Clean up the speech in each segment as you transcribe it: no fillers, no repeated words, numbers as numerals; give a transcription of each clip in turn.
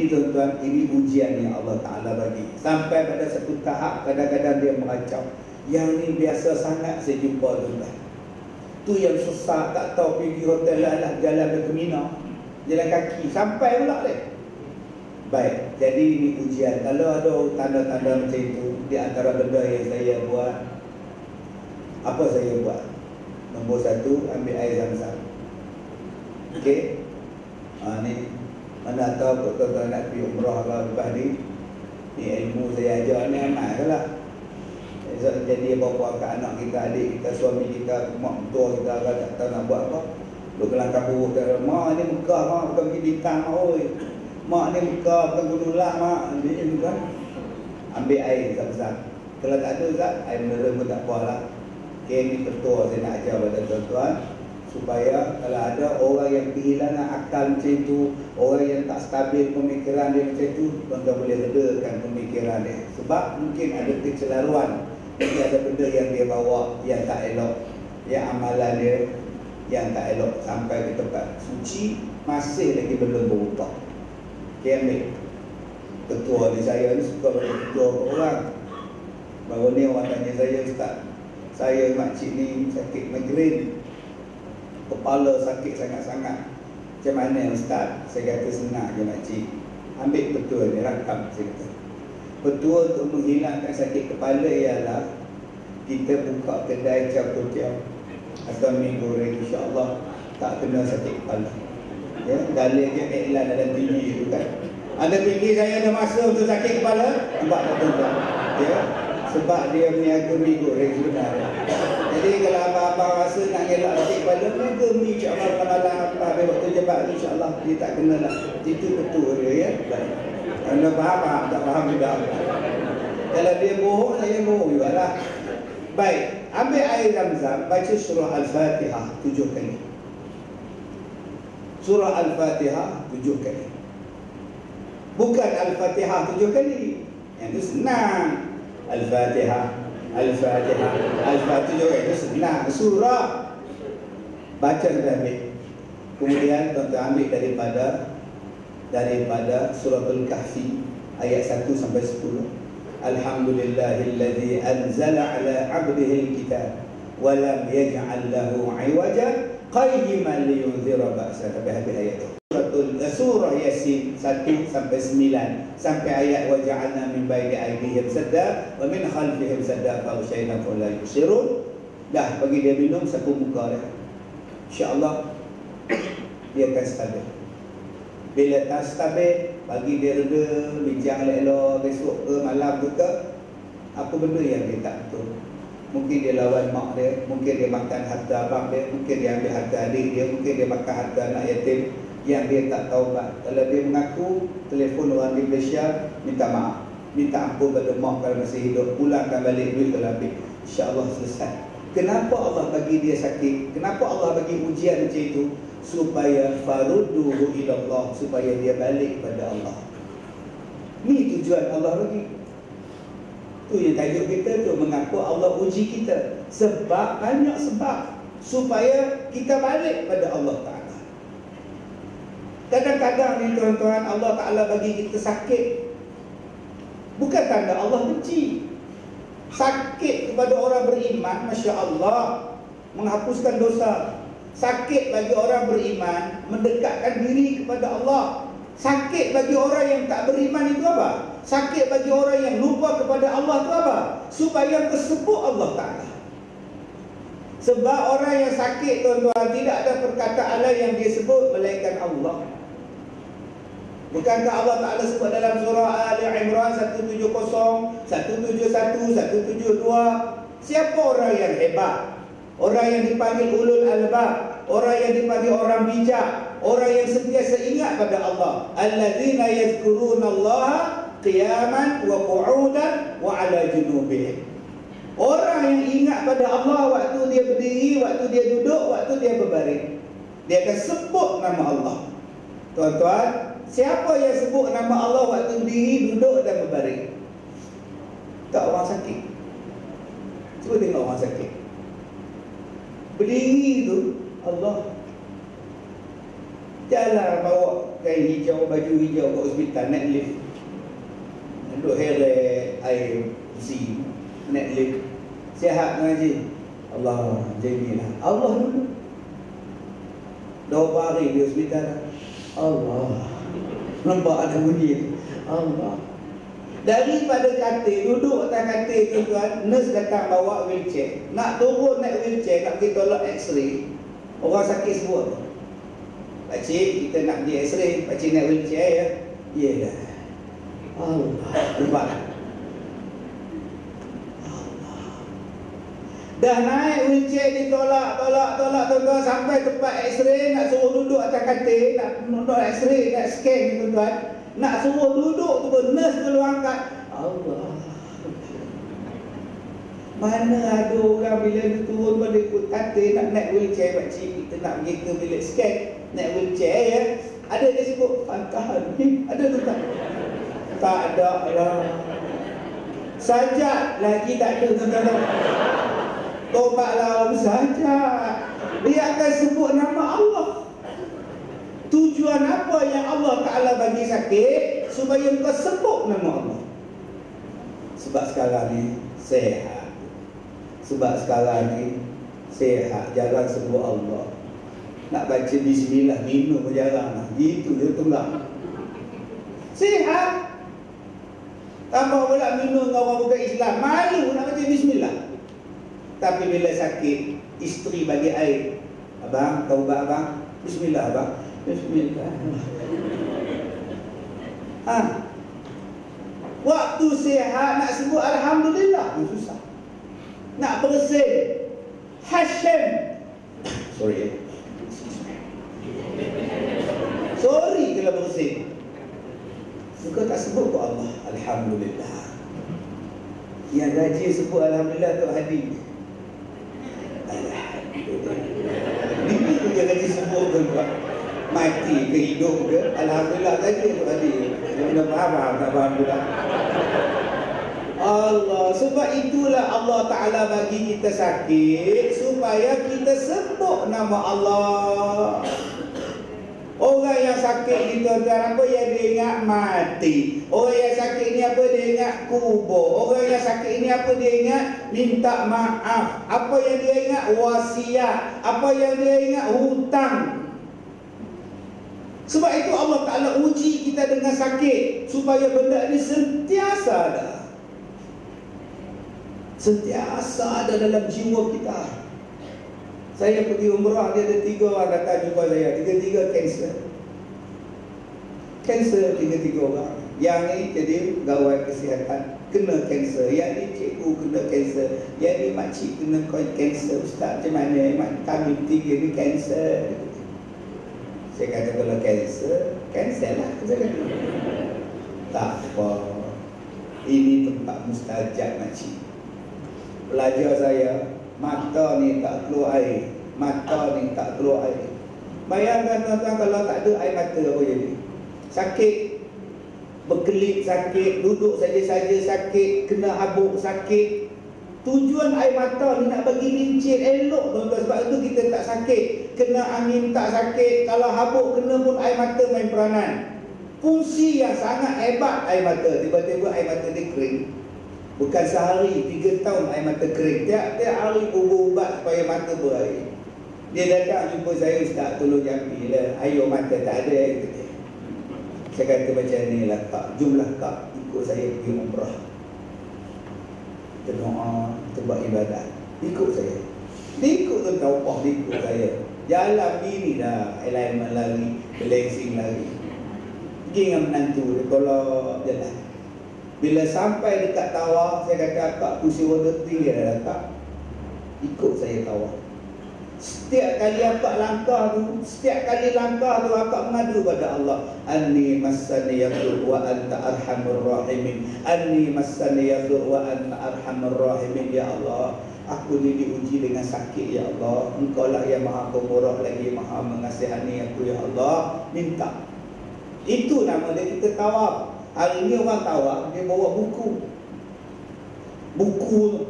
Tuan-tuan, ini ujian yang Allah Ta'ala bagi. Sampai pada satu tahap kadang-kadang dia meracau. Yang ni biasa sangat saya jumpa tuan-tuan. Tu yang susah tak tahu pergi hotel lah, jalan ke Mina, jalan kaki sampai pula deh. Baik, jadi ini ujian. Kalau ada tanda-tanda macam itu, di antara benda yang saya buat, apa saya buat? Nombor satu, ambil air Zam-Zam. Okey. Ni mana tahu tuan-tuan nak pergi umrah lah lepas ni. Ni ilmu saya ajar ni amat lah. Jadi bawa ke anak kita, adik kita, suami kita, mak tua kita tak tahu nak buat apa. Duk kelangkap buruk kata, mak ni Mekah mak, bukan pergi bintang mak oi. Mak ni Mekah bukan gunung lah mak. Ni bukan. Ambil air Zam-Zam. Kalau tak ada Zat, air mineral pun tak apa lah. Okay, ni ketua saya nak ajar pada tuan-tuan, supaya kalau ada orang yang kehilangan akal macam itu, orang yang tak stabil pemikiran dia macam itu, tuan-tuan boleh redakan pemikiran dia. Sebab mungkin ada kecelaruan, mungkin ada benda yang dia bawa yang tak elok, yang amalan dia yang tak elok, sampai ke tempat suci masih lagi belum berubah. Okay, ambil. Ketua ni saya ni suka bagi ketua ke orang. Baru ni orang tanya saya, Ustaz, saya makcik ni sakit migrain, kepala sakit sangat-sangat, macam mana Ustaz? Saya kata senang je makcik, ambil petua ni, rakam. Saya kata petua untuk menghilangkan sakit kepala ialah kita buka kedai char-kway-teow atau mi goreng, insya-Allah tak kena sakit kepala. Ya, dalil je iklan dalam TV itu kan. Anda fikir saya ada masa untuk sakit kepala? Nampak tak tuan-tuan? Ya, sebab dia berniaga mi goreng sebenarnya. Jadi kalau abang-abang rasa nak elak sakit kepala, berniaga mi, insya-Allah malam apa habis waktu jebat, insya-Allah dia tak kena lah. Itu betul dia, ya. Baik. Anda faham? Tak faham juga. Kalau dia bohong, saya bohong juga lah. Baik, ambil air Zam-Zam, baca surah Al-Fatihah 7 kali. Surah Al-Fatihah 7 kali. Bukan Al-Fatihah 7 kali. Yang itu senang. Al-Fatihah, Al-Fatihah, Al-Fatihah itu senang. Surah baca dan ambil. Kemudian tuan-tuan ambil daripada Suratul Kahfi ayat 1 sampai 10. Alhamdulillahilladzi anzala ala 'abdihi al-kitab wa lam yaj'al lahu 'iwaja qayyiman liyunzira ba'sa. Sampai habis ayat itu. Surah Yasin 1 sampai 9 sampai ayat wa ja'alna min baini aydihim sadda wa min khalfihim sadda fa usyayna fa la yusirun. Dah bagi dia minum sapu muka dah. Insya-Allah dia akan stabil. Bila tak stabil, bagi dia reda, bincang elok-elok besok ke malam ke, apa benda yang dia tak betul. Mungkin dia lawan mak dia, mungkin dia makan harta abang dia, mungkin dia ambil harta adik dia, mungkin dia makan harta anak yatim yang dia tak taubat. Kalau dia mengaku, telefon orang di Malaysia, minta maaf, minta ampun pada mak kalau masih hidup, pulangkan balik duit kalau ambil, insya-Allah selesai. Kenapa Allah bagi dia sakit? Kenapa Allah bagi ujian macam itu? Supaya farudduhu ilallah, supaya dia balik pada Allah. Ni tujuan Allah bagi. Tu yang tajuk kita tu, mengaku Allah uji kita. Sebab, banyak sebab, supaya kita balik pada Allah Ta'ala. Kadang-kadang ni tuan-tuan, Allah Ta'ala bagi kita sakit, bukan tanda Allah benci. Sakit kepada orang beriman, Masya Allah, menghapuskan dosa. Sakit bagi orang beriman, mendekatkan diri kepada Allah. Sakit bagi orang yang tak beriman itu apa? Sakit bagi orang yang lupa kepada Allah itu apa? Supaya tersebut Allah Ta'ala. Sebab orang yang sakit tuan-tuan, tidak ada perkataan lain yang dia sebut melainkan Allah. Bukankah Allah Ta'ala sebut dalam surah Ali Imran 170, 171, 172? Siapa orang yang hebat? Orang yang dipanggil ulul albab, orang yang dipanggil orang bijak, orang yang sentiasa ingat pada Allah. Alladzina yazkurunallaha qiyaman wa qu'udan wa 'ala junubihim. Orang yang ingat pada Allah waktu dia berdiri, waktu dia duduk, waktu dia berbaring. Dia akan sebut nama Allah. Tuan-tuan, siapa yang sebut nama Allah waktu berdiri, duduk dan berbaring? Tak orang sakit. Cuba tengok orang sakit. Berdiri tu Allah. Jalan bawa kain hijau, baju hijau kat hospital, naik lift. Duduk heret air besi, naik lift. Sihat mengaji. Allah, jadilah. Allah dulu. Dah berapa hari di hospital? Allah. Nampak ada bunyi. Allah. Daripada katil, duduk atas katil tu tuan, nurse datang bawa wheelchair. Nak turun naik wheelchair, nak pergi tolak x-ray. Orang sakit sebut. Pakcik, kita nak pergi x-ray. Pakcik naik wheelchair ya? Yelah. Allah. Nampak? Allah. Dah naik wheelchair ditolak, tolak sampai tempat x-ray, nak suruh duduk atas katil, nak x-ray, nak scan tuan. Nak suruh duduk tu pun nurse perlu angkat. Allah. Mana ada orang bila dia turun pada ikut katil nak naik wheelchair, pakcik kita nak pergi ke bilik scan, naik wheelchair ya. Ada dia sebut Fatah ni, ada tu tak? Tak ada lah. Sajak lagi tak ada tuan-tuan. Tobatlah sajak. Dia akan sebut nama Allah. Tujuan apa yang Allah Ta'ala bagi sakit? Supaya kau sebut nama Allah. Sebab sekarang ni sehat. Sebab sekarang ni sehat, jarang sebut Allah. Nak baca bismillah, minum jarang lah. Itu dia tunggang. Sehat. Tambah pula minum dengan orang bukan Islam, malu nak baca bismillah. Tapi bila sakit, isteri bagi air. Abang, kau ubat abang? Bismillah abang. Bismillah. Waktu sihat nak sebut Alhamdulillah pun susah. Nak bersin Hashem. Sorry kalau bersin. Suka tak sebut ke Allah Alhamdulillah. Yang gaji sebut Alhamdulillah tu hadir. Alhamdulillah. Ini tu yang gaji sebut tu. Mati ke hidup ke, Alhamdulillah saja tu tadi. Dia faham juga. Allah, sebab itulah Allah Ta'ala bagi kita sakit supaya kita sebut nama Allah. Orang yang sakit ni tuan-tuan, apa yang dia ingat? Mati. Orang yang sakit ni apa dia ingat? Kubur. Orang yang sakit ni apa dia ingat? Minta maaf. Apa yang dia ingat? Wasiat. Apa yang dia ingat? Hutang. Sebab itu Allah Ta'ala uji kita dengan sakit supaya benda ni sentiasa ada. Sentiasa ada dalam jiwa kita. Saya pergi umrah, dia ada 3 orang datang jumpa saya. 3 kanser. Kanser 3 orang. Yang ni jadi pegawai kesihatan, kena kanser. Yang ni cikgu kena kanser. Yang ni makcik kena kanser. Ustaz macam mana? Kami 3 ni kanser. Saya kata kalau cancel lah. Tak apa. Ini tempat mustajab makcik. Pelajar saya, mata ni tak keluar air. Mata ni tak keluar air. Bayangkan tuan-tuan kalau tak ada air mata apa jadi? Sakit. Berkelip sakit. Duduk saja-saja sakit. Kena habuk sakit. Tujuan air mata ni nak bagi lincin elok tuan-tuan. Sebab itu kita tak sakit. Kena angin tak sakit. Kalau habuk kena pun air mata main peranan. Fungsi yang sangat hebat air mata. Tiba-tiba air mata dia kering. Bukan sehari, 3 tahun air mata kering. Tiap-tiap hari bubur ubat supaya mata berair. Dia datang jumpa saya, Ustaz tolong jampilah. Air mata tak ada. Saya kata macam ni lah kak. Jumlah kak ikut saya pergi umrah. Kita doa, kita buat ibadat. Ikut saya. Dia ikut tu tahu apa dia ikut saya. Jalan bini dah, alignment lari, balancing lari. Pergi dengan menantu dia tolak jalan. Bila sampai dekat tawaf, saya kata akak kursi roda tinggi dah akak. Ikut saya tawaf. Setiap kali akak langkah tu akak mengadu pada Allah. Anni massani yadur wa anta arhamur rahimin. Anni massani yadur wa anta arhamur rahimin. Ya Allah, aku ni diuji dengan sakit ya Allah. Engkau lah yang maha pemurah lagi maha mengasihani aku ya Allah. Minta. Itu nama dia kita tawaf. Hari ni orang tawaf, dia bawa buku. Buku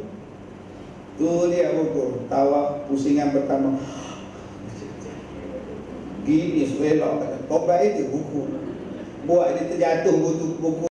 tu dia buku. Tawaf pusingan pertama. Gini suela kata tobat itu buku. Buat dia terjatuh buku